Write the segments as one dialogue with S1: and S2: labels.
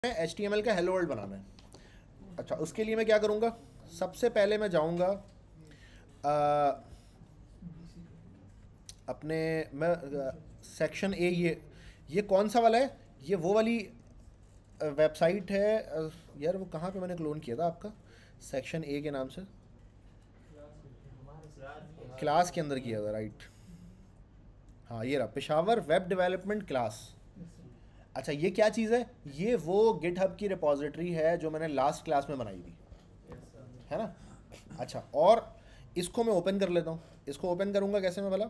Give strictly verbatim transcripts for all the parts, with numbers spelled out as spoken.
S1: H T M L का hello world बनाना है। अच्छा, उसके लिए मैं क्या करूँगा, सबसे पहले मैं जाऊँगा अपने मैं सेक्शन ए, ये ये कौन सा वाला है, ये वो वाली वेबसाइट है। अ, यार वो कहाँ पे मैंने क्लोन किया था आपका, सेक्शन ए के नाम से क्लास के अंदर किया था, राइट। हाँ ये रहा, पेशावर वेब डेवलपमेंट क्लास। अच्छा ये क्या चीज़ है, ये वो गिटहब की रिपॉजिटरी है जो मैंने लास्ट क्लास में बनाई थी, है ना। अच्छा, और इसको मैं ओपन कर लेता हूँ। इसको ओपन करूँगा कैसे मैं भला,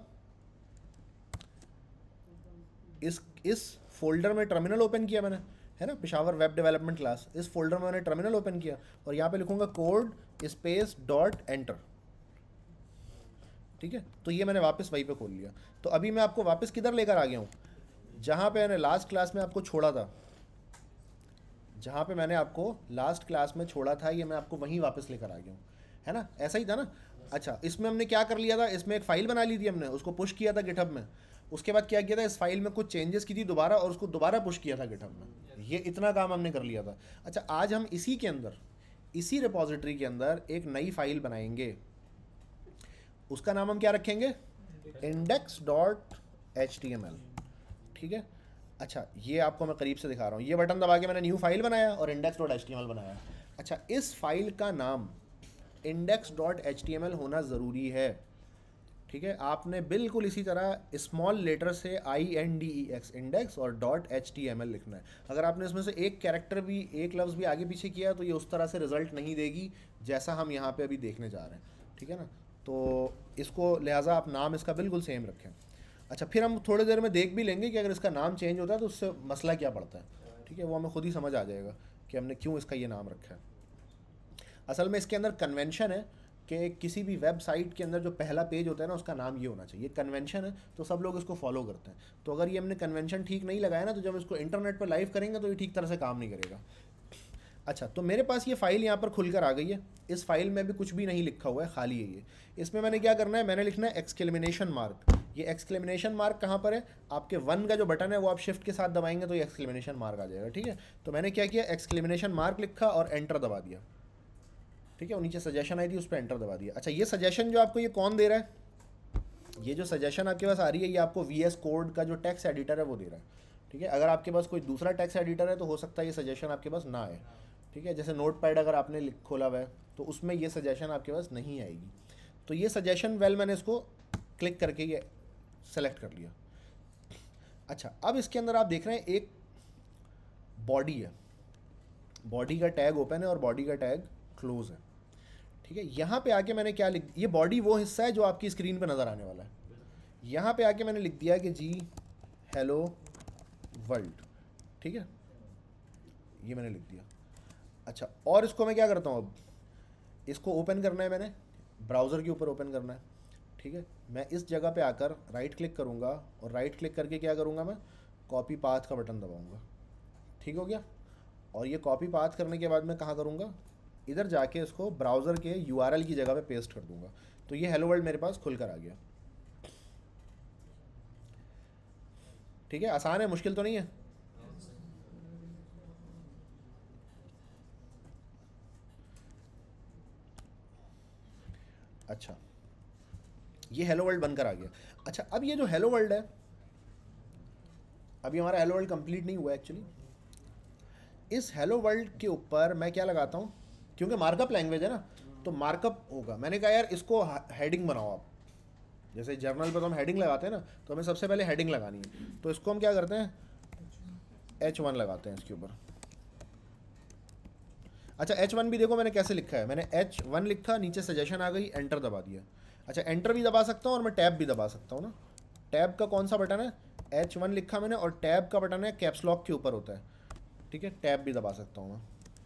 S1: इस इस फोल्डर में टर्मिनल ओपन किया मैंने, है ना, पेशावर वेब डेवलपमेंट क्लास। इस फोल्डर में मैंने टर्मिनल ओपन किया और यहाँ पे लिखूँगा कोड स्पेस डॉट एंटर, ठीक है। तो ये मैंने वापस वहीं पे खोल लिया। तो अभी मैं आपको वापस किधर लेकर आ गया हूँ, जहाँ पे मैंने लास्ट क्लास में आपको छोड़ा था, जहाँ पे मैंने आपको लास्ट क्लास में छोड़ा था, ये मैं आपको वहीं वापस लेकर आ गया हूँ, है ना, ऐसा ही था ना। अच्छा, इसमें हमने क्या कर लिया था, इसमें एक फ़ाइल बना ली थी हमने, उसको पुश किया था गिटहब में। उसके बाद क्या किया था, इस फाइल में कुछ चेंजेस की थी दोबारा, और उसको दोबारा पुश किया था गिटहब में। ये इतना काम हमने कर लिया था। अच्छा, आज हम इसी के अंदर, इसी रिपॉजिटरी के अंदर एक नई फाइल बनाएंगे। उसका नाम हम क्या रखेंगे, index dot H T M L, ठीक है। अच्छा, ये आपको मैं करीब से दिखा रहा हूँ। ये बटन दबा के मैंने न्यू फाइल बनाया और index dot H T M L बनाया। अच्छा, इस फाइल का नाम index dot H T M L होना ज़रूरी है, ठीक है। आपने बिल्कुल इसी तरह स्मॉल लेटर से I N D E X, index, और dot H T M L लिखना है। अगर आपने इसमें से एक कैरेक्टर भी, एक लफ्ज़ भी आगे पीछे किया तो ये उस तरह से रिजल्ट नहीं देगी जैसा हम यहाँ पे अभी देखने जा रहे हैं, ठीक है ना। तो इसको लिहाजा आप नाम इसका बिल्कुल सेम रखें। अच्छा, फिर हम थोड़ी देर में देख भी लेंगे कि अगर इसका नाम चेंज होता है तो उससे मसला क्या पड़ता है, ठीक है। वो हमें खुद ही समझ आ जाएगा कि हमने क्यों इसका ये नाम रखा है। असल में इसके अंदर कन्वेंशन है कि किसी भी वेबसाइट के अंदर जो पहला पेज होता है ना, उसका नाम ये होना चाहिए। कन्वेंशन है तो सब लोग इसको फॉलो करते हैं। तो अगर ये हमने कन्वेंशन ठीक नहीं लगाया ना, तो जब इसको इंटरनेट पर लाइव करेंगे तो ये ठीक तरह से काम नहीं करेगा। अच्छा, तो मेरे पास ये फाइल यहाँ पर खुलकर आ गई है। इस फाइल में भी कुछ भी नहीं लिखा हुआ है, खाली है ये। इसमें मैंने क्या करना है, मैंने लिखना है एक्सक्लेमिनेशन मार्क। ये एक्सक्लेमिनेशन मार्क कहाँ पर है, आपके वन का जो बटन है वो आप शिफ्ट के साथ दबाएंगे तो ये एक्सक्लेमिनेशन मार्क आ जाएगा, ठीक है। तो मैंने क्या किया, एक्सक्लेमिनेशन मार्क लिखा और एंटर दबा दिया, ठीक है। और नीचे सजेशन आई थी, उस पर एंटर दबा दिया। अच्छा, ये सजेशन जो आपको ये कौन दे रहा है, ये जो सजेशन आपके पास आ रही है, ये आपको वी एस कोड का जो टेक्स्ट एडिटर है वो दे रहा है, ठीक है। अगर आपके पास कोई दूसरा टेक्स्ट एडिटर है तो हो सकता है ये सजेशन आपके पास ना आए, ठीक है। जैसे नोट पैड अगर आपने खोला हुआ है तो उसमें ये सजेशन आपके पास नहीं आएगी। तो ये सजेशन वेल मैंने इसको क्लिक करके ये सेलेक्ट कर लिया। अच्छा, अब इसके अंदर आप देख रहे हैं एक बॉडी है, बॉडी का टैग ओपन है और बॉडी का टैग क्लोज है, ठीक है। यहाँ पे आके मैंने क्या लिख, ये बॉडी वो हिस्सा है जो आपकी स्क्रीन पे नज़र आने वाला है। यहाँ पे आके मैंने लिख दिया कि जी हेलो वर्ल्ड, ठीक है, ये मैंने लिख दिया। अच्छा, और इसको मैं क्या करता हूँ, अब इसको ओपन करना है, मैंने ब्राउज़र के ऊपर ओपन करना है, ठीक है। मैं इस जगह पे आकर राइट क्लिक करूँगा और राइट क्लिक करके क्या करूँगा, मैं कॉपी पाथ का बटन दबाऊँगा, ठीक हो गया। और ये कॉपी पाथ करने के बाद मैं कहाँ करूँगा, इधर जाके इसको ब्राउज़र के यू आर एल की जगह पे पेस्ट कर दूँगा। तो ये हेलो वर्ल्ड मेरे पास खुल कर आ गया, ठीक है। आसान है, मुश्किल तो नहीं है। अच्छा, ये हेलो वर्ल्ड बनकर आ गया। अच्छा, अब ये जो हेलो वर्ल्ड है, अभी हमारा हेलो वर्ल्ड कंप्लीट नहीं हुआ एक्चुअली। इस हेलो वर्ल्ड के ऊपर मैं क्या लगाता हूँ, क्योंकि मार्कअप लैंग्वेज है ना, तो मार्कअप होगा। मैंने कहा यार इसको हेडिंग बनाओ आप, जैसे जर्नल पर तो हम हेडिंग लगाते हैं ना, तो हमें सबसे पहले हेडिंग लगानी है। तो इसको हम क्या करते हैं, एच वन लगाते हैं इसके ऊपर। अच्छा, एच वन भी देखो मैंने कैसे लिखा है, मैंने एच वन लिखा, नीचे सजेशन आ गई, एंटर दबा दिया। अच्छा, एंटर भी दबा सकता हूँ और मैं टैब भी दबा सकता हूँ ना। टैब का कौन सा बटन है, एच वन लिखा मैंने, और टैब का बटन है कैप्स लॉक के ऊपर होता है, ठीक है। टैब भी दबा सकता हूँ मैं,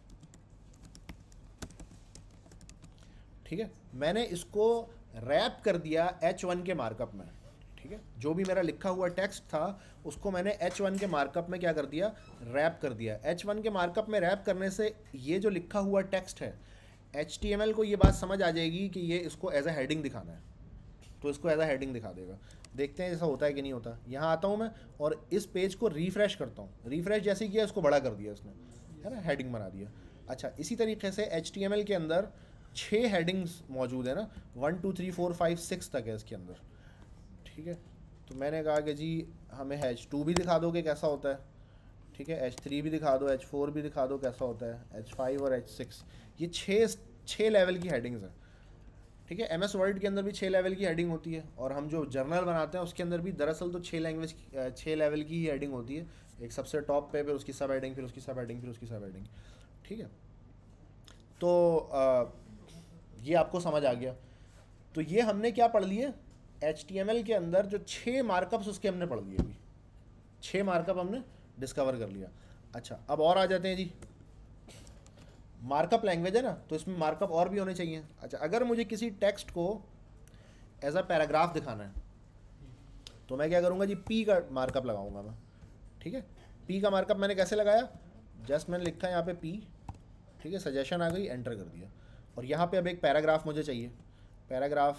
S1: ठीक है। मैंने इसको रैप कर दिया एच वन के मार्कअप में, ठीक है। जो भी मेरा लिखा हुआ टेक्स्ट था उसको मैंने एच वन के मार्कअप में क्या कर दिया, रैप कर दिया। एच वन के मार्कअप में रैप करने से ये जो लिखा हुआ टेक्स्ट है, एच टी एम एल को ये बात समझ आ जाएगी कि ये इसको एज अ हेडिंग दिखाना है, तो इसको एज अ हेडिंग दिखा देगा। देखते हैं ऐसा होता है कि नहीं होता। यहाँ आता हूँ मैं और इस पेज को रिफ्रेश करता हूँ। रिफ्रेश जैसे किया, इसको बड़ा कर दिया इसने, है ना, हेडिंग बना दिया। अच्छा, इसी तरीके से एच टी एम एल के अंदर छः हेडिंग्स मौजूद है ना, one two three four five six तक है इसके अंदर, ठीक है। तो मैंने कहा कि जी हमें एच टू भी दिखा दोगे कैसा होता है, ठीक है, एच थ्री भी दिखा दो, एच फोर भी दिखा दो कैसा होता है, एच फाइव और एच सिक्स, ये छः छः लेवल की हेडिंग्स हैं, ठीक है। एम एस वर्ड के अंदर भी छः लेवल की हेडिंग होती है, और हम जो जर्नल बनाते हैं उसके अंदर भी दरअसल तो छः लैंग्वेज छः लेवल की ही हेडिंग होती है, एक सबसे टॉप पे, फिर उसकी सब हेडिंग, फिर उसकी सब हेडिंग, फिर उसकी सब हेडिंग, ठीक है। तो आ, ये आपको समझ आ गया। तो ये हमने क्या पढ़ लिए, एच टी एम एल के अंदर जो छः मार्कअप्स उसके हमने पढ़ लिए, अभी छः मार्कअप हमने डिस्कवर कर लिया। अच्छा, अब और आ जाते हैं जी, मार्कअप लैंग्वेज है ना, तो इसमें मार्कअप और भी होने चाहिए। अच्छा, अगर मुझे किसी टेक्स्ट को एज अ पैराग्राफ दिखाना है तो मैं क्या करूँगा जी, पी का मार्कअप लगाऊंगा मैं, ठीक है। पी का मार्कअप मैंने कैसे लगाया, जस्ट मैंने लिखा यहाँ पे पी, ठीक है, सजेशन आ गई, एंटर कर दिया, और यहाँ पे अब एक पैराग्राफ मुझे चाहिए। पैराग्राफ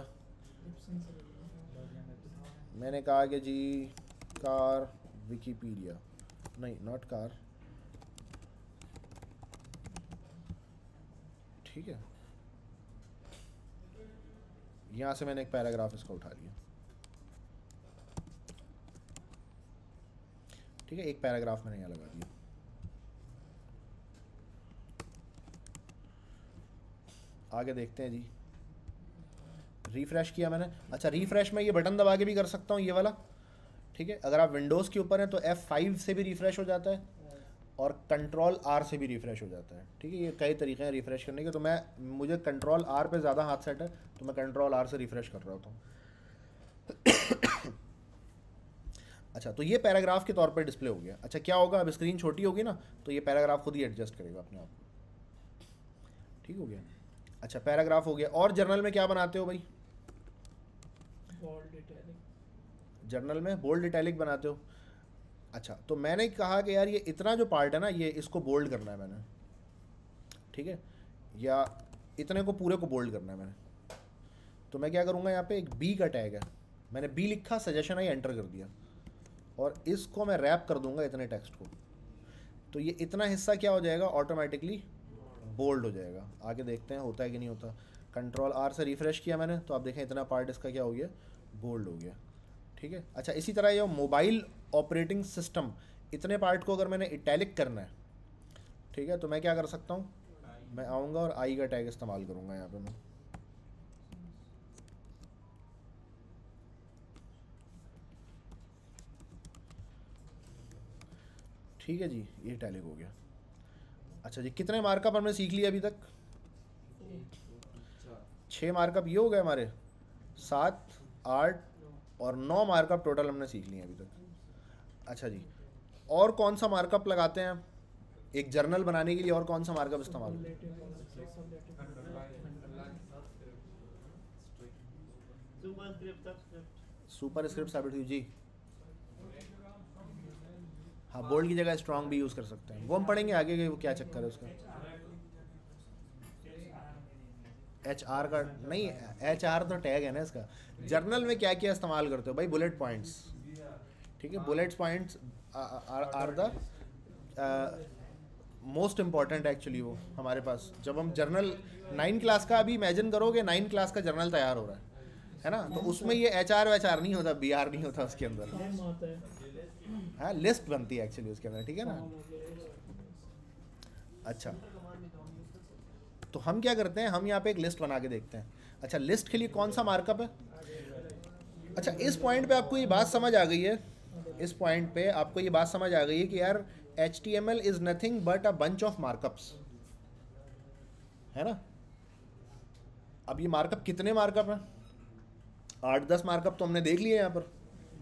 S1: मैंने कहा कि जी कार विकीपीडिया, नहीं नॉट कार, ठीक है, यहाँ से मैंने एक पैराग्राफ इसका उठा लिया, ठीक है, एक पैराग्राफ मैंने यहाँ लगा दिया। आगे देखते हैं जी, रिफ़्रेश किया मैंने। अच्छा, रिफ़्रेश में ये बटन दबा के भी कर सकता हूँ, ये वाला, ठीक है। अगर आप विंडोज़ के ऊपर हैं तो एफ़ फाइव से भी रिफ़्रेश हो जाता है, और कंट्रोल आर से भी रिफ़्रेश हो जाता है, ठीक है। ये कई तरीके हैं रिफ़्रेश करने के, तो मैं मुझे कंट्रोल आर पे ज़्यादा हाथ सेट है, तो मैं कंट्रोल आर से रिफ़्रेश कर रहा होता हूँ। अच्छा, तो ये पैराग्राफ के तौर पे डिस्प्ले हो गया। अच्छा, क्या होगा, अब स्क्रीन छोटी होगी ना, तो ये पैराग्राफ खुद ही एडजस्ट करेगा अपने आप, ठीक हो गया। अच्छा, पैराग्राफ हो गया। और जर्नल में क्या बनाते हो भाई, जर्नल में बोल्ड इटैलिक बनाते हो। अच्छा, तो मैंने कहा कि यार ये इतना जो पार्ट है ना, ये इसको बोल्ड करना है मैंने, ठीक है, या इतने को पूरे को बोल्ड करना है मैंने। तो मैं क्या करूँगा, यहाँ पे एक बी का टैग है, मैंने बी लिखा, सजेशन आई, एंटर कर दिया, और इसको मैं रैप कर दूंगा इतने टेक्स्ट को, तो ये इतना हिस्सा क्या हो जाएगा, ऑटोमेटिकली बोल्ड हो जाएगा। आगे देखते हैं होता है कि नहीं होता। कंट्रोल आर से रिफ़्रेश किया मैंने, तो आप देखें इतना पार्ट इसका क्या हो गया, बोल्ड हो गया, ठीक है। अच्छा, इसी तरह ये मोबाइल ऑपरेटिंग सिस्टम, इतने पार्ट को अगर मैंने इटैलिक करना है, ठीक है, तो मैं क्या कर सकता हूँ, मैं आऊँगा और आई का टैग इस्तेमाल करूँगा यहाँ पे मैं, ठीक है जी, ये इटैलिक हो गया। अच्छा जी, कितने मार्कअप हमने सीख लिया अभी तक, छः मार्कअप ये हो गए हमारे, सात, आठ और नौ मार्कअप टोटल हमने सीख लिए अभी तक। अच्छा जी, और कौन सा मार्कअप लगाते हैं एक जर्नल बनाने के लिए, और कौन सा मार्कअप इस्तेमाल, सुपर स्क्रिप्ट सब्स्टिट्यूट जी, हाँ, बोल्ड की जगह स्ट्रॉन्ग भी यूज़ कर सकते हैं, वो हम पढ़ेंगे आगे कि वो क्या चक्कर है उसका। एच आर का नहीं, एच आर तो टैग है ना इसका। जर्नल में क्या क्या इस्तेमाल करते हो भाई, बुलेट पॉइंट्स, ठीक है, bullet points are the most important actually वो हमारे पास। जब हम जर्नल नाइन क्लास का, अभी इमेजिन करोगे नाइन क्लास का जर्नल तैयार हो रहा है है ना, तो उसमें ये एच आर वेच आर नहीं होता, बी आर नहीं होता उसके अंदर, हाँ, लिस्ट बनती है एक्चुअली उसके अंदर, ठीक है ना। अच्छा, तो हम क्या करते हैं, हम यहाँ पे एक लिस्ट बना के देखते हैं। अच्छा, लिस्ट के लिए कौन सा मार्कअप है। अच्छा, इस पॉइंट पे आपको ये बात समझ आ गई है, इस पॉइंट पे आपको ये बात समझ आ गई है कि यार H T M L is nothing but a bunch of markups, है ना। अब ये मार्कअप कितने मार्कअप हैं, आठ दस मार्कअप तो हमने देख लिए यहाँ पर।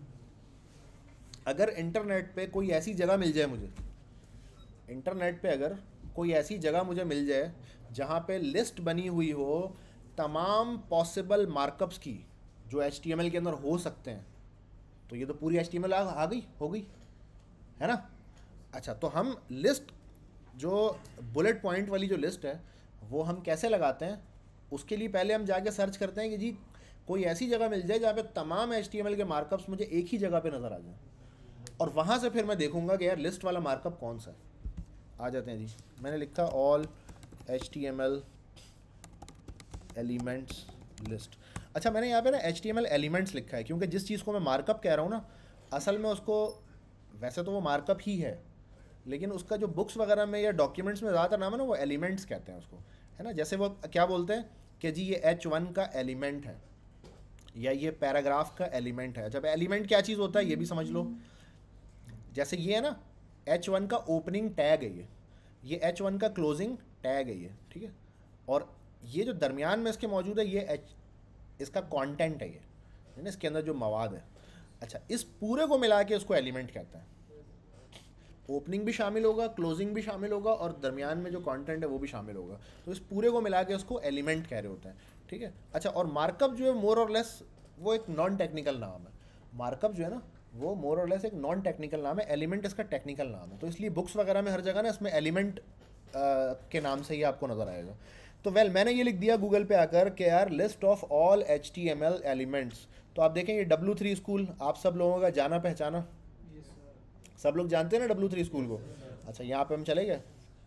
S1: अगर इंटरनेट पे कोई ऐसी जगह मिल जाए मुझे, इंटरनेट पे अगर कोई ऐसी जगह मुझे मिल जाए जहाँ पे लिस्ट बनी हुई हो तमाम पॉसिबल मार्कअप्स की जो एच टी एम एल के अंदर हो सकते हैं, तो ये तो पूरी एच टी एम एल आ, आ गई हो गई, है ना। अच्छा, तो हम लिस्ट जो बुलेट पॉइंट वाली जो लिस्ट है वो हम कैसे लगाते हैं, उसके लिए पहले हम जाके सर्च करते हैं कि जी कोई ऐसी जगह मिल जाए जहाँ पे तमाम एच टी एम एल के मार्कअप्स मुझे एक ही जगह पे नज़र आ जाए, और वहाँ से फिर मैं देखूंगा कि यार लिस्ट वाला मार्कअप कौन सा है, आ जाते हैं जी। मैंने लिखा all H T M L elements list. अच्छा, मैंने यहाँ पे ना H T M L elements लिखा है क्योंकि जिस चीज़ को मैं मार्कअप कह रहा हूँ ना, असल में उसको वैसे तो वो मार्कअप ही है, लेकिन उसका जो बुक्स वगैरह में या डॉक्यूमेंट्स में ज़्यादातर नाम है ना, वो एलिमेंट्स कहते हैं उसको, है ना। जैसे वो क्या बोलते हैं कि जी ये एच वन का एलिमेंट है या ये पैराग्राफ का एलिमेंट है। जब एलिमेंट क्या चीज़ होता है ये भी समझ लो। जैसे ये है ना, एच वन का ओपनिंग टैग है, ये ये एच वन का क्लोजिंग टैग है ये, ठीक है। और ये जो दरमियान में इसके मौजूद है ये एच इसका कंटेंट है, ये है ना, इसके अंदर जो मवाद है। अच्छा, इस पूरे को मिला के उसको एलिमेंट कहते हैं। ओपनिंग भी शामिल होगा, क्लोजिंग भी शामिल होगा और दरमियान में जो कंटेंट है वो भी शामिल होगा। तो इस पूरे को मिला के उसको एलिमेंट कह रहे होते हैं, ठीक है। अच्छा, और मार्कअप जो है मोर और लेस वो एक नॉन टेक्निकल नाम है। मार्कअप जो है ना वो मोर और लेस एक नॉन टेक्निकल नाम है, एलिमेंट इसका टेक्निकल नाम है। तो इसलिए बुक्स वगैरह में हर जगह ना इसमें एलिमेंट के नाम से ही आपको नज़र आएगा। तो वेल मैंने ये लिख दिया गूगल पे आकर कि यार list of all H T M L elements. तो आप देखें ये डब्ल्यू थ्री स्कूल आप सब लोगों का जाना पहचाना, सब लोग जानते हैं ना डब्ल्यू थ्री स्कूल को। अच्छा, यहाँ पे हम चले गए,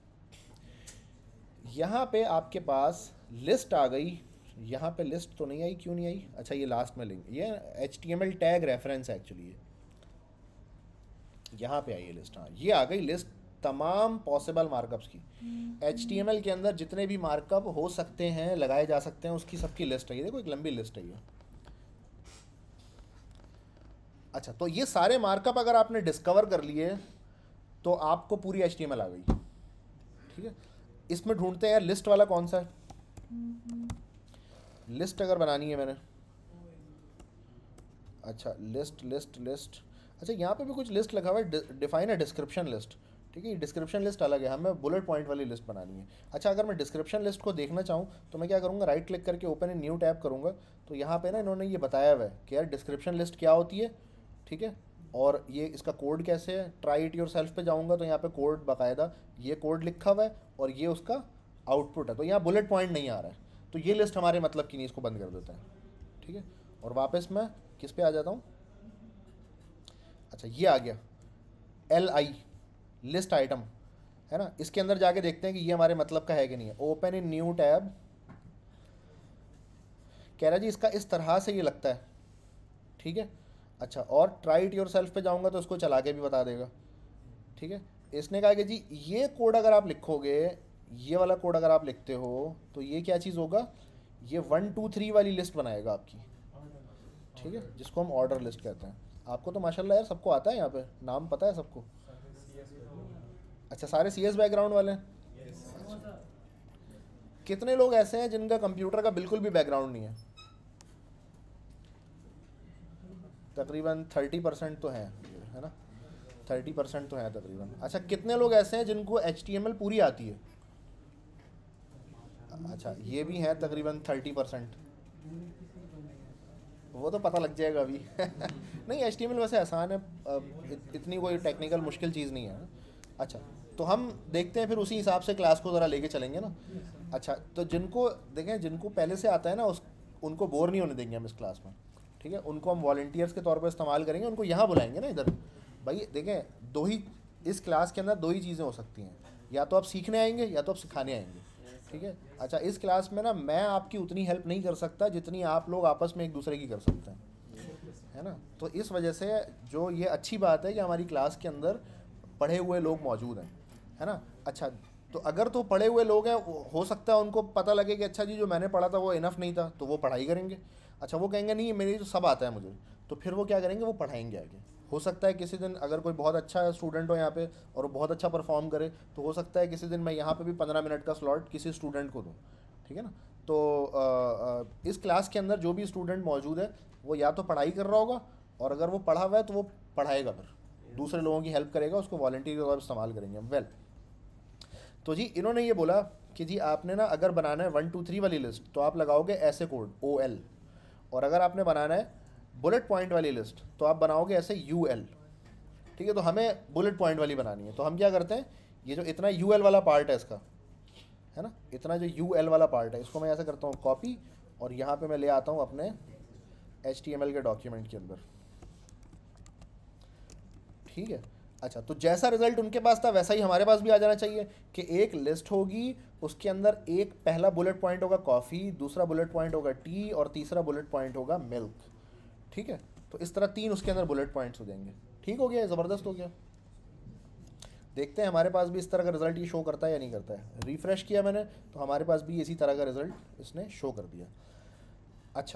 S1: यहाँ पे आपके पास लिस्ट आ गई। यहाँ पे लिस्ट तो नहीं आई, क्यों नहीं आई? अच्छा, ये लास्ट में लिंक, ये H T M L tag reference है एक्चुअली, ये यहाँ पे आई है लिस्ट। हाँ, ये आ गई लिस्ट तमाम पॉसिबल मार्कअप्स की। एच टी एम एल के अंदर जितने भी मार्कअप हो सकते हैं, लगाए जा सकते हैं, उसकी सबकी लिस्ट है ये। देखो एक लंबी लिस्ट है ये। अच्छा, तो ये सारे मार्कअप अगर आपने डिस्कवर कर लिए तो आपको पूरी एच टी एम एल आ गई, ठीक है। इसमें ढूंढते हैं यार लिस्ट वाला कौन सा है। लिस्ट अगर बनानी है मैंने, अच्छा लिस्ट लिस्ट लिस्ट अच्छा यहाँ पे भी कुछ लिस्ट लगा हुआ है, डिफाइन है डिस्क्रिप्शन लिस्ट, ठीक है। डिस्क्रिप्शन लिस्ट अलग है, हमें बुलेट पॉइंट वाली लिस्ट बनानी है। अच्छा, अगर मैं डिस्क्रिप्शन लिस्ट को देखना चाहूँ तो मैं क्या करूँगा, राइट क्लिक करके ओपन इन न्यू टैब करूँगा। तो यहाँ पे ना इन्होंने ये बताया हुआ है कि यार डिस्क्रिप्शन लिस्ट क्या होती है, ठीक है। और ये इसका कोड कैसे है। ट्राई इट योर सेल्फ पे जाऊँगा तो यहाँ पे कोड बाकायदा ये कोड लिखा हुआ है और ये उसका आउटपुट है। तो यहाँ बुलेट पॉइंट नहीं आ रहा है, तो ये लिस्ट हमारे मतलब की नहीं, इसको बंद कर देता है, ठीक है। और वापस मैं किस पे आ जाता हूँ, अच्छा ये आ गया एल आई लिस्ट आइटम, है ना। इसके अंदर जाके देखते हैं कि ये हमारे मतलब का है कि नहीं है। ओपन इन न्यू टैब, कह रहा जी इसका इस तरह से ये लगता है, ठीक है। अच्छा, और ट्राई इट योर सेल्फ पे जाऊंगा तो उसको चला के भी बता देगा, ठीक है। इसने कहा कि जी ये कोड अगर आप लिखोगे, ये वाला कोड अगर आप लिखते हो तो ये क्या चीज़ होगा, ये वन टू थ्री वाली लिस्ट बनाएगा आपकी, ठीक है, जिसको हम ऑर्डर लिस्ट कहते हैं। आपको तो माशाल्लाह यार सबको आता है, यहाँ पे नाम पता है सबको। अच्छा, सारे सी एस बैकग्राउंड वाले हैं। अच्छा। कितने लोग ऐसे हैं जिनका कंप्यूटर का बिल्कुल भी बैकग्राउंड नहीं है? तकरीबन थर्टी परसेंट तो हैं, है ना, थर्टी परसेंट तो हैं तकरीबन। अच्छा, कितने लोग ऐसे हैं जिनको एच टी एम एल पूरी आती है? अच्छा, ये भी हैं तकरीबन थर्टी परसेंट। वो तो पता लग जाएगा अभी। नहीं, एच टी एम एल वैसे आसान है, इतनी कोई टेक्निकल मुश्किल चीज़ नहीं है। अच्छा, तो हम देखते हैं फिर उसी हिसाब से क्लास को ज़रा लेके चलेंगे ना। अच्छा, तो जिनको देखें, जिनको पहले से आता है ना, उस उनको बोर नहीं होने देंगे हम इस क्लास में, ठीक है। उनको हम वॉलंटियर्स के तौर पर इस्तेमाल करेंगे, उनको यहाँ बुलाएंगे ना इधर। भाई देखें, दो ही इस क्लास के अंदर दो ही चीज़ें हो सकती हैं, या तो आप सीखने आएंगे या तो आप सिखाने आएंगे, ठीक है। अच्छा, इस क्लास में ना मैं आपकी उतनी हेल्प नहीं कर सकता जितनी आप लोग आपस में एक दूसरे की कर सकते हैं, है ना। तो इस वजह से जो ये अच्छी बात है कि हमारी क्लास के अंदर पढ़े हुए लोग मौजूद हैं, है ना। अच्छा, तो अगर तो पढ़े हुए लोग हैं, हो सकता है उनको पता लगे कि अच्छा जी जो मैंने पढ़ा था वो इनफ नहीं था, तो वो पढ़ाई करेंगे। अच्छा, वो कहेंगे नहीं मेरी तो सब आता है मुझे, तो फिर वो क्या करेंगे, वो पढ़ाएंगे आगे। हो सकता है किसी दिन अगर कोई बहुत अच्छा स्टूडेंट हो यहाँ पे और वो बहुत अच्छा परफॉर्म करे, तो हो सकता है किसी दिन मैं यहाँ पे भी पंद्रह मिनट का स्लॉट किसी स्टूडेंट को दूँ, ठीक है ना। तो आ, आ, इस क्लास के अंदर जो भी स्टूडेंट मौजूद है वो या तो पढ़ाई कर रहा होगा, और अगर वो पढ़ा हुआ है तो वो पढ़ाएगा, फिर दूसरे लोगों की हेल्प करेगा, उसको वॉलंटियर के तौर पर इस्तेमाल करेंगे हम। वेल, तो जी इन्होंने ये बोला कि जी आपने ना अगर बनाना है वन टू थ्री वाली लिस्ट तो आप लगाओगे ऐसे कोड ओ एल, और अगर आपने बनाना है बुलेट पॉइंट वाली लिस्ट तो आप बनाओगे ऐसे यू एल, ठीक है। तो हमें बुलेट पॉइंट वाली बनानी है, तो हम क्या करते हैं, ये जो इतना यू एल वाला पार्ट है इसका, है ना, इतना जो यू एल वाला पार्ट है इसको मैं ऐसे करता हूँ कॉपी, और यहाँ पे मैं ले आता हूँ अपने एच टी एम एल के डॉक्यूमेंट के अंदर, ठीक है। अच्छा, तो जैसा रिजल्ट उनके पास था वैसा ही हमारे पास भी आ जाना चाहिए कि एक लिस्ट होगी, उसके अंदर एक पहला बुलेट पॉइंट होगा कॉफ़ी, दूसरा बुलेट पॉइंट होगा टी, और तीसरा बुलेट पॉइंट होगा मिल्क। ठीक है, तो इस तरह तीन उसके अंदर बुलेट पॉइंट्स हो जाएंगे। ठीक हो गया, ज़बरदस्त हो गया। देखते हैं हमारे पास भी इस तरह का रिजल्ट ये शो करता है या नहीं करता है। रिफ़्रेश किया मैंने तो हमारे पास भी इसी तरह का रिजल्ट इसने शो कर दिया। अच्छा,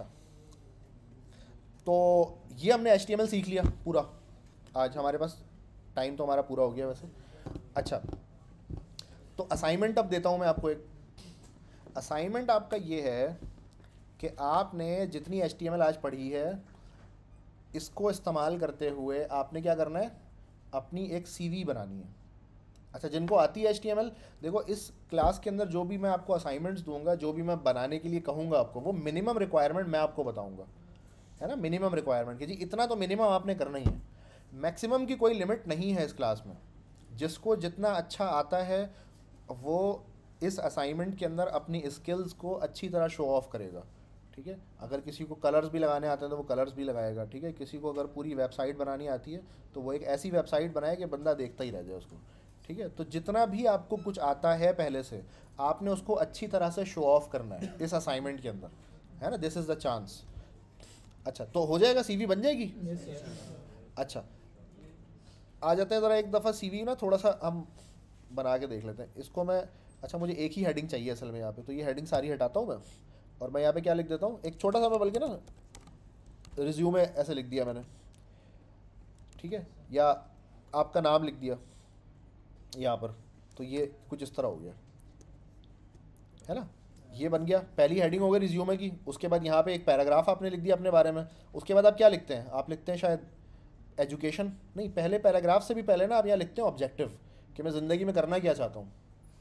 S1: तो ये हमने एच टी एम एल सीख लिया पूरा। आज हमारे पास टाइम तो हमारा पूरा हो गया वैसे। अच्छा, तो असाइनमेंट अब देता हूँ मैं आपको एक। असाइनमेंट आपका ये है कि आपने जितनी एच टी एम एल आज पढ़ी है इसको इस्तेमाल करते हुए आपने क्या करना है, अपनी एक सी वी बनानी है। अच्छा, जिनको आती है एच टी एम एल, देखो इस क्लास के अंदर जो भी मैं आपको असाइनमेंट्स दूंगा, जो भी मैं बनाने के लिए कहूँगा आपको, वो मिनिमम रिक्वायरमेंट मैं आपको बताऊँगा, है ना। मिनिमम रिक्वायरमेंट कि जी इतना तो मिनिमम आपने करना ही है। मैक्सिमम की कोई लिमिट नहीं है इस क्लास में। जिसको जितना अच्छा आता है वो इस असाइनमेंट के अंदर अपनी स्किल्स को अच्छी तरह शो ऑफ करेगा। ठीक है, अगर किसी को कलर्स भी लगाने आते हैं तो वो कलर्स भी लगाएगा। ठीक है, किसी को अगर पूरी वेबसाइट बनानी आती है तो वो एक ऐसी वेबसाइट बनाए कि बंदा देखता ही रह जाए उसको। ठीक है, तो जितना भी आपको कुछ आता है पहले से, आपने उसको अच्छी तरह से शो ऑफ करना है इस असाइनमेंट के अंदर, है ना। This is the chance. अच्छा, तो हो जाएगा, सीवी बन जाएगी। अच्छा, आ जाते हैं ज़रा एक दफ़ा सीवी ना थोड़ा सा हम बना के देख लेते हैं इसको। मैं अच्छा, मुझे एक ही हेडिंग चाहिए असल में यहाँ पे, तो ये हेडिंग सारी हटाता हूँ मैं, और मैं यहाँ पे क्या लिख देता हूँ, एक छोटा सा, मैं बल्कि ना रिज्यूमे ऐसे लिख दिया मैंने। ठीक है, या आपका नाम लिख दिया यहाँ पर, तो ये कुछ इस तरह हो गया, है ना। ये बन गया, पहली हेडिंग हो गई रिज्यूमे की। उसके बाद यहाँ पे एक पैराग्राफ आपने लिख दिया अपने बारे में। उसके बाद आप क्या लिखते हैं, आप लिखते हैं शायद एजुकेशन, नहीं, पहले पैराग्राफ से भी पहले ना आप यहाँ लिखते हैं ऑब्जेक्टिव, कि मैं ज़िंदगी में करना क्या चाहता हूँ।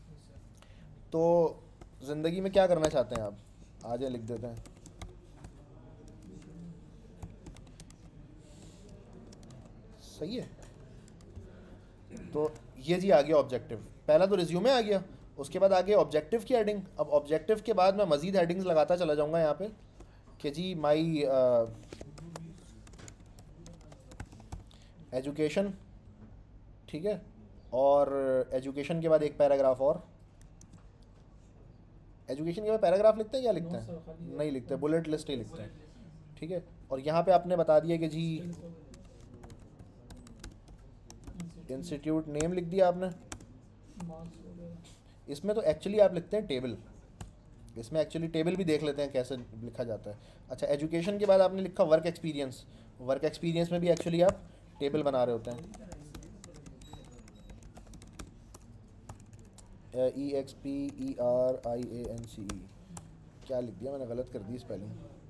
S1: तो ज़िंदगी में क्या करना चाहते हैं आप, आ जाए लिख देते हैं। सही है, तो ये जी आ गया ऑब्जेक्टिव। पहला तो रिज्यूमे आ गया, उसके बाद आ गया ऑब्जेक्टिव की हेडिंग। अब ऑब्जेक्टिव के बाद मैं मज़ीद हेडिंग्स लगाता चला जाऊँगा यहाँ पे कि जी माई एजुकेशन। ठीक है, और एजुकेशन के बाद एक पैराग्राफ और। एजुकेशन के बाद पैराग्राफ लिखते हैं, क्या लिखते हैं, नहीं लिखते, बुलेट लिस्ट ही लिखते हैं। ठीक है, और यहाँ पे आपने बता दिया कि जी इंस्टीट्यूट नेम लिख दिया आपने। इसमें तो एक्चुअली आप लिखते हैं टेबल, इसमें एक्चुअली टेबल भी देख लेते हैं कैसे लिखा जाता है। अच्छा, एजुकेशन के बाद आपने लिखा वर्क एक्सपीरियंस। वर्क एक्सपीरियंस में भी एक्चुअली आप टेबल बना रहे होते हैं, E X P E R I A N C E. क्या लिख दिया मैंने, गलत कर दी spelling,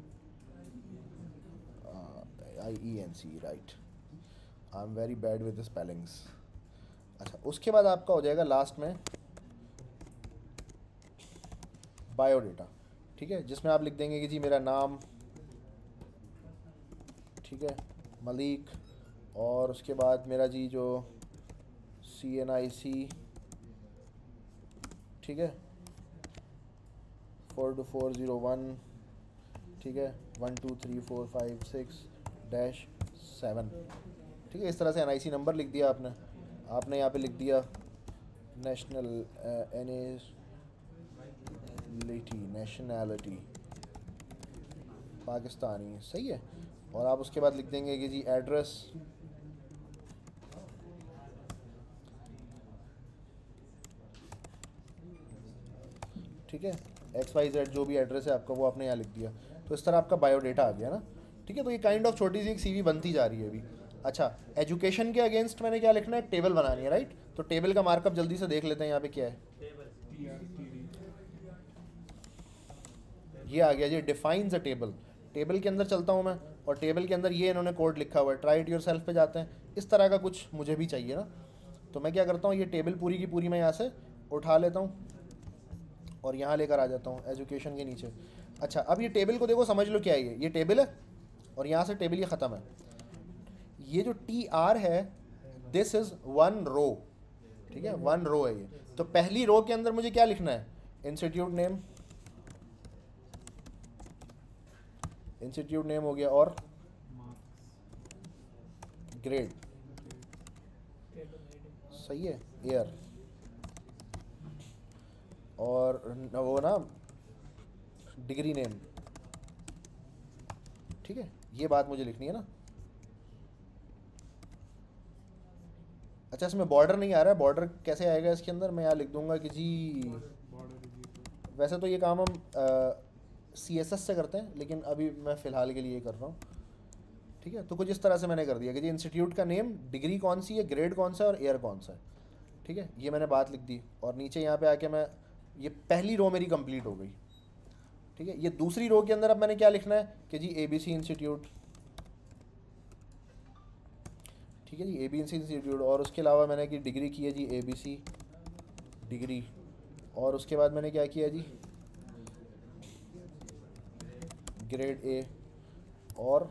S1: I E N C, right. I am very bad with spellings. अच्छा, उसके बाद आपका हो जाएगा लास्ट में बायोडेटा। ठीक है, जिसमें आप लिख देंगे कि जी मेरा नाम, ठीक है, मलिक, और उसके बाद मेरा जी जो सी एन आई सी, ठीक है, four two four zero one, ठीक है, one two three four five six dash seven. ठीक है, इस तरह से एन आई सी नंबर लिख दिया आपने। आपने यहाँ पे लिख दिया nationality, nationality Pakistani, सही है। और आप उसके बाद लिख देंगे कि जी एड्रेस, ठीक है, एक्स वाई जेड जो भी एड्रेस है आपका वो आपने यहाँ लिख दिया। तो इस तरह आपका बायोडेटा आ गया ना। ठीक है, तो ये काइंड ऑफ छोटी सी एक सीवी बनती जा रही है अभी। अच्छा, एजुकेशन के अगेंस्ट मैंने क्या लिखना है, टेबल बनानी है, राइट। तो टेबल का मार्कअप जल्दी से देख लेते हैं यहाँ पे क्या है। ये आ गया जी, डिफाइंस अ टेबल। टेबल के अंदर चलता हूँ मैं, और टेबल के अंदर ये इन्होंने कोड लिखा हुआ है, ट्राई इट योर सेल्फ पे जाते हैं। इस तरह का कुछ मुझे भी चाहिए ना, तो मैं क्या करता हूँ, ये टेबल पूरी की पूरी मैं यहाँ से उठा लेता हूँ और यहाँ लेकर आ जाता हूँ एजुकेशन के नीचे। अच्छा, अब ये टेबल को देखो, समझ लो क्या है ये ये टेबल है, और यहाँ से टेबल ये ख़त्म है। ये जो टी आर है, दिस इज़ वन रो। ठीक है, वन रो है ये। तो पहली रो के अंदर मुझे क्या लिखना है, इंस्टीट्यूट नेम, इंस्टीट्यूट नेम हो गया, और ग्रेड। सही है, एयर, और न वो ना डिग्री नेम, ठीक है, ये बात मुझे लिखनी है ना। अच्छा इसमें बॉर्डर नहीं आ रहा है, बॉर्डर कैसे आएगा इसके अंदर? मैं यहाँ लिख दूंगा कि जी, वैसे तो ये काम हम सी एस एस से करते हैं, लेकिन अभी मैं फ़िलहाल के लिए कर रहा हूँ, ठीक है। तो कुछ इस तरह से मैंने कर दिया कि जी इंस्टीट्यूट का नेम, डिग्री कौन सी है, ग्रेड कौन सा है और ईयर कौन सा है, ठीक है। ये मैंने बात लिख दी और नीचे यहाँ पे आके मैं, ये पहली रो मेरी कंप्लीट हो गई, ठीक है। ये दूसरी रो के अंदर अब मैंने क्या लिखना है कि जी ए बी सी इंस्टीट्यूट, ठीक है जी, ए बी सी इंस्टीट्यूट, और उसके अलावा मैंने कि डिग्री की है जी ए बी सी डिग्री, और उसके बाद मैंने क्या किया जी ग्रेड ए, और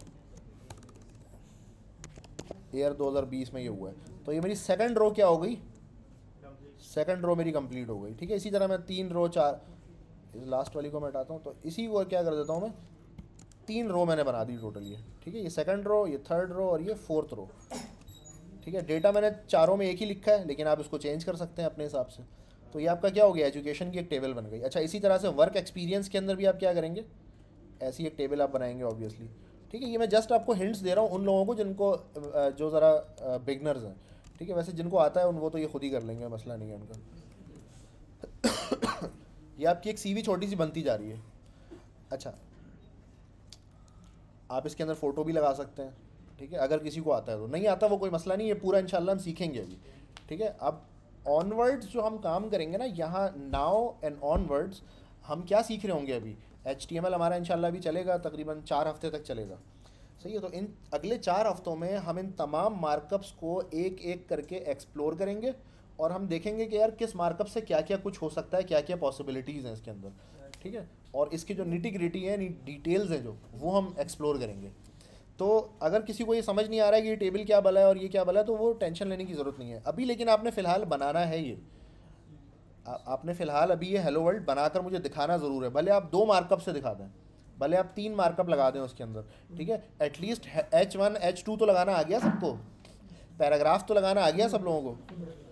S1: ईयर दो हज़ार बीस में ये हुआ है। तो ये मेरी सेकंड रो क्या हो गई, सेकंड रो मेरी कंप्लीट हो गई, ठीक है। इसी तरह मैं तीन रो, चार, लास्ट वाली को मैं हटाता हूँ, तो इसी को क्या कर देता हूँ मैं, तीन रो मैंने बना दी टोटल ये, ठीक है। ये सेकंड रो, ये थर्ड रो और ये फोर्थ रो, ठीक है। डेटा मैंने चारों में एक ही लिखा है, लेकिन आप इसको चेंज कर सकते हैं अपने हिसाब से। तो ये आपका क्या हो गया, एजुकेशन की एक टेबल बन गई। अच्छा इसी तरह से वर्क एक्सपीरियंस के अंदर भी आप क्या करेंगे, ऐसी एक टेबल आप बनाएंगे ऑब्वियसली, ठीक है। ये मैं जस्ट आपको हिंट्स दे रहा हूँ उन लोगों को जिनको, जो ज़रा बिगनर्स हैं, ठीक है। वैसे जिनको आता है उन वो तो ये खुद ही कर लेंगे, मसला नहीं है उनका। ये आपकी एक सीवी छोटी सी बनती जा रही है। अच्छा आप इसके अंदर फ़ोटो भी लगा सकते हैं, ठीक है, अगर किसी को आता है तो। नहीं आता वो कोई मसला नहीं है, पूरा इंशाल्लाह हम सीखेंगे अभी, ठीक है। अब ऑनवर्ड्स जो हम काम करेंगे ना, यहाँ नाउ एंड ऑनवर्ड्स हम क्या सीख रहे होंगे अभी, एच टी एम एल हमारा इंशाल्लाह भी चलेगा, तकरीबन चार हफ्ते तक चलेगा, सही है। तो इन अगले चार हफ्तों में हम इन तमाम मार्कअप्स को एक एक करके एक्सप्लोर करेंगे, और हम देखेंगे कि यार किस मार्कअप से क्या क्या कुछ हो सकता है, क्या क्या पॉसिबिलिटीज़ हैं इसके अंदर, ठीक है। और इसकी जो निटी ग्रिटी है, डिटेल्स हैं जो, वो हम एक्सप्लोर करेंगे। तो अगर किसी को ये समझ नहीं आ रहा है कि ये टेबल क्या भला है और ये क्या भला है, तो वो टेंशन लेने की ज़रूरत नहीं है अभी। लेकिन आपने फ़िलहाल बनाना है ये, आ, आपने फ़िलहाल अभी ये हेलो वर्ल्ड बनाकर मुझे दिखाना ज़रूर है। भले आप दो मार्कअप से दिखा दें, भले आप तीन मार्कअप लगा दें उसके अंदर, ठीक है। At least H one H two तो लगाना आ गया सबको, पैराग्राफ तो लगाना आ गया सब लोगों को।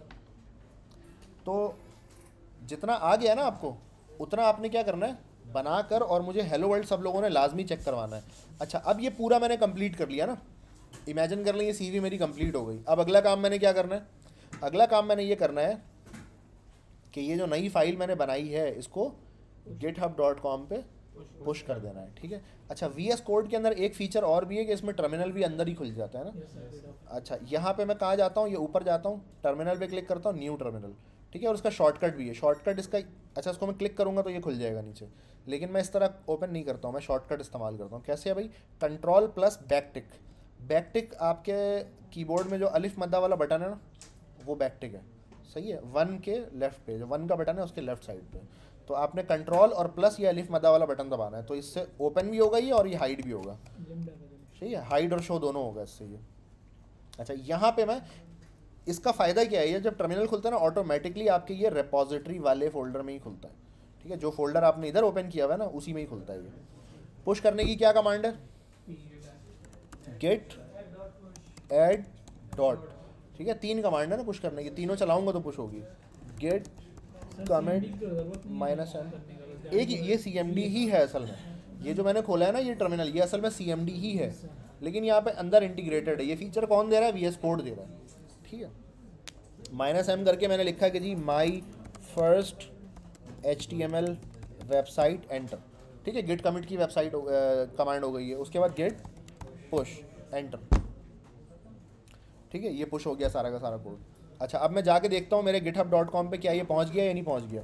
S1: तो जितना आ गया ना आपको, उतना आपने क्या करना है, बनाकर और मुझे हेलो वर्ल्ड सब लोगों ने लाजमी चेक करवाना है। अच्छा अब ये पूरा मैंने कंप्लीट कर लिया ना, इमेजिन कर लें ये सीवी मेरी कंप्लीट हो गई। अब अगला काम मैंने क्या करना है, अगला काम मैंने ये करना है कि ये जो नई फाइल मैंने बनाई है इसको गिटहब डॉट कॉम पे पुश कर देना है, ठीक है। अच्छा वी एस कोड के अंदर एक फीचर और भी है कि इसमें टर्मिनल भी अंदर ही खुल जाता है ना। अच्छा यहाँ पे मैं कहाँ जाता हूँ, ये ऊपर जाता हूँ, टर्मिनल पे क्लिक करता हूँ, न्यू टर्मिनल, ठीक है। और उसका शॉर्टकट भी है, शॉर्टकट इसका, अच्छा इसको मैं क्लिक करूँगा तो ये खुल जाएगा नीचे, लेकिन मैं इस तरह ओपन नहीं करता हूँ, मैं शॉर्टकट इस्तेमाल करता हूँ। कैसे है भाई, control plus back tick. Back tick आपके कीबोर्ड में जो अलिफ मद्दा वाला बटन है ना, वो बैक टिक है, सही है। वन के लेफ्ट पे जो वन का बटन है उसके लेफ्ट साइड पे, तो आपने कंट्रोल और प्लस ये अलिफ मद्दा वाला बटन दबाना है, तो इससे ओपन भी होगा ये और ये हाइड भी होगा, सही है। हाइड और शो दोनों होगा इससे ये। अच्छा यहाँ पे मैं, इसका फ़ायदा क्या है, ये जब टर्मिनल खुलता है ना ऑटोमेटिकली आपके ये रेपॉजिटरी वाले फोल्डर में ही खुलता है, ठीक है। जो फोल्डर आपने इधर ओपन किया हुआ है ना उसी में ही खुलता है ये। पुश करने की क्या कमांड है, गेट ऐड डॉट, ठीक है। तीन कमांड है ना पुश करने की, तीनों चलाऊंगा तो पुश होगी। गेट कमेंट माइनस एम, एक ये सी एम डी ही है असल में, ये जो मैंने खोला है ना ये टर्मिनल, ये असल में सी एम डी ही है, लेकिन यहाँ पे अंदर इंटीग्रेटेड है। ये फीचर कौन दे रहा है, वी एस कोड दे रहा है, ठीक है। माइनस एम करके मैंने लिखा है कि जी my first H T M L website enter, ठीक है। गिट कमिट की वेबसाइट कमांड हो गई है। उसके बाद गेट पुश एंटर, ठीक है, ये पुश हो गया सारा का सारा कोड। अच्छा अब मैं जाके देखता हूँ मेरे गिटहब डॉट कॉम पे क्या ये पहुँच गया या नहीं पहुँच गया।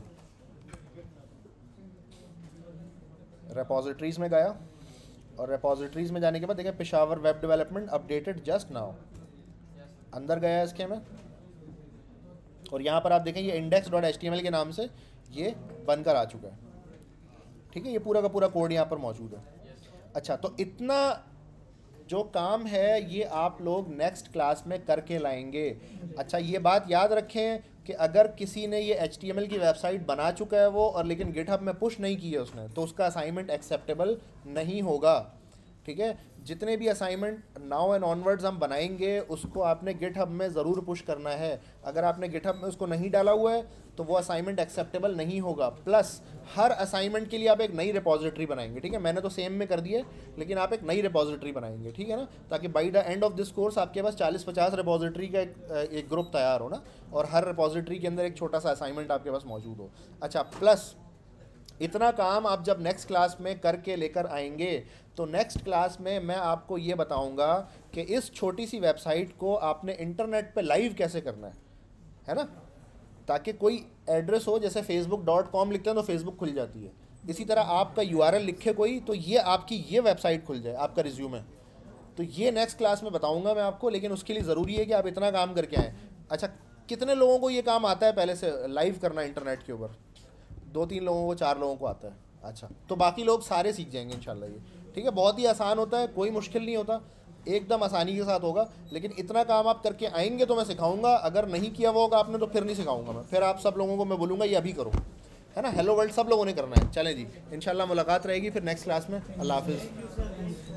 S1: रेपॉजिटरीज में गया, और रेपॉजिटरीज में जाने के बाद देखा Peshawar web development updated just now, अंदर गया इसके में, और यहाँ पर आप देखें ये index dot H T M L के नाम से ये बनकर आ चुका है, ठीक है। ये पूरा का पूरा कोड यहाँ पर मौजूद है। अच्छा तो इतना जो काम है ये आप लोग नेक्स्ट क्लास में करके लाएंगे। अच्छा ये बात याद रखें कि अगर किसी ने ये एच टी एम एल की वेबसाइट बना चुका है वो, और लेकिन गिटहब में पुश नहीं किया उसने, तो उसका असाइनमेंट एक्सेप्टेबल नहीं होगा, ठीक है। जितने भी असाइनमेंट नाउ एंड ऑनवर्ड्स हम बनाएंगे उसको आपने गिटहब में ज़रूर पुश करना है। अगर आपने गिटहब में उसको नहीं डाला हुआ है तो वो असाइनमेंट एक्सेप्टेबल नहीं होगा। प्लस हर असाइनमेंट के लिए आप एक नई रिपोजिटरी बनाएंगे, ठीक है। मैंने तो सेम में कर दिया लेकिन आप एक नई रिपोजिटरी बनाएंगे, ठीक है ना, ताकि by the end of this course आपके पास चालीस पचास रिपोजिटरी का एक, एक ग्रुप तैयार हो ना, और हर रिपोजिटरी के अंदर एक छोटा सा असाइनमेंट आपके पास मौजूद हो। अच्छा, प्लस इतना काम आप जब नेक्स्ट क्लास में करके लेकर आएंगे तो नेक्स्ट क्लास में मैं आपको ये बताऊंगा कि इस छोटी सी वेबसाइट को आपने इंटरनेट पे लाइव कैसे करना है, है ना, ताकि कोई एड्रेस हो, जैसे फेसबुक डॉट कॉम लिखते हैं तो फेसबुक खुल जाती है, इसी तरह आपका यू आर एल लिखे कोई तो ये आपकी ये वेबसाइट खुल जाए, आपका रिज्यूमे। तो ये नेक्स्ट क्लास में बताऊंगा मैं आपको, लेकिन उसके लिए ज़रूरी है कि आप इतना काम करके आएँ। अच्छा, कितने लोगों को ये काम आता है पहले से लाइव करना इंटरनेट के ऊपर? दो तीन लोगों को, चार लोगों को आता है। अच्छा, तो बाकी लोग सारे सीख जाएंगे इंशाल्लाह ये, ठीक है। बहुत ही आसान होता है, कोई मुश्किल नहीं होता, एकदम आसानी के साथ होगा। लेकिन इतना काम आप करके आएंगे तो मैं सिखाऊंगा, अगर नहीं किया वो होगा आपने तो फिर नहीं सिखाऊंगा मैं, फिर आप सब लोगों को मैं बोलूँगा ये अभी करो, है ना। हेलो वर्ल्ड सब लोगों ने करना है। चलें जी, इंशाल्लाह मुलाकात रहेगी फिर नेक्स्ट क्लास में। अल्लाह हाफिज़।